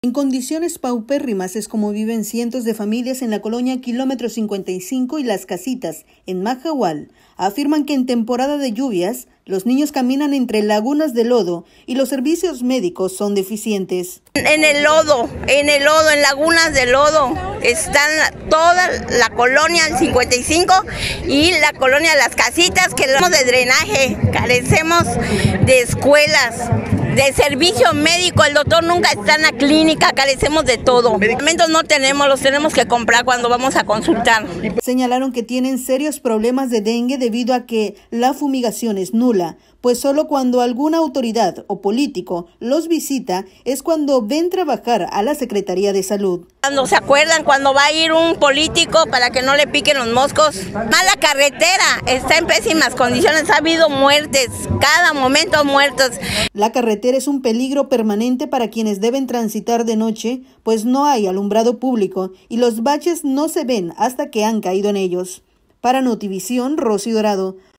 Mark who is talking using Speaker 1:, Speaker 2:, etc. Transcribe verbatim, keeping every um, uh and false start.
Speaker 1: En condiciones paupérrimas es como viven cientos de familias en la colonia Kilómetro cincuenta y cinco y Las Casitas, en Majahual. Afirman que en temporada de lluvias, los niños caminan entre lagunas de lodo y los servicios médicos son deficientes.
Speaker 2: En el lodo, en el lodo, en lagunas de lodo, están toda la colonia cincuenta y cinco y la colonia Las Casitas, que hablamos de drenaje, carecemos de escuelas, de servicio médico, el doctor nunca está en la clínica, carecemos de todo. Medicamentos no tenemos, los tenemos que comprar cuando vamos a consultar.
Speaker 1: Señalaron que tienen serios problemas de dengue debido a que la fumigación es nula, pues solo cuando alguna autoridad o político los visita es cuando ven trabajar a la Secretaría de Salud.
Speaker 2: Cuando se acuerdan, cuando va a ir un político para que no le piquen los moscos. Mala carretera, está en pésimas condiciones, ha habido muertes, cada momento muertos.
Speaker 1: La carretera es un peligro permanente para quienes deben transitar de noche, pues no hay alumbrado público y los baches no se ven hasta que han caído en ellos. Para Notivisión, Rosy Dorado.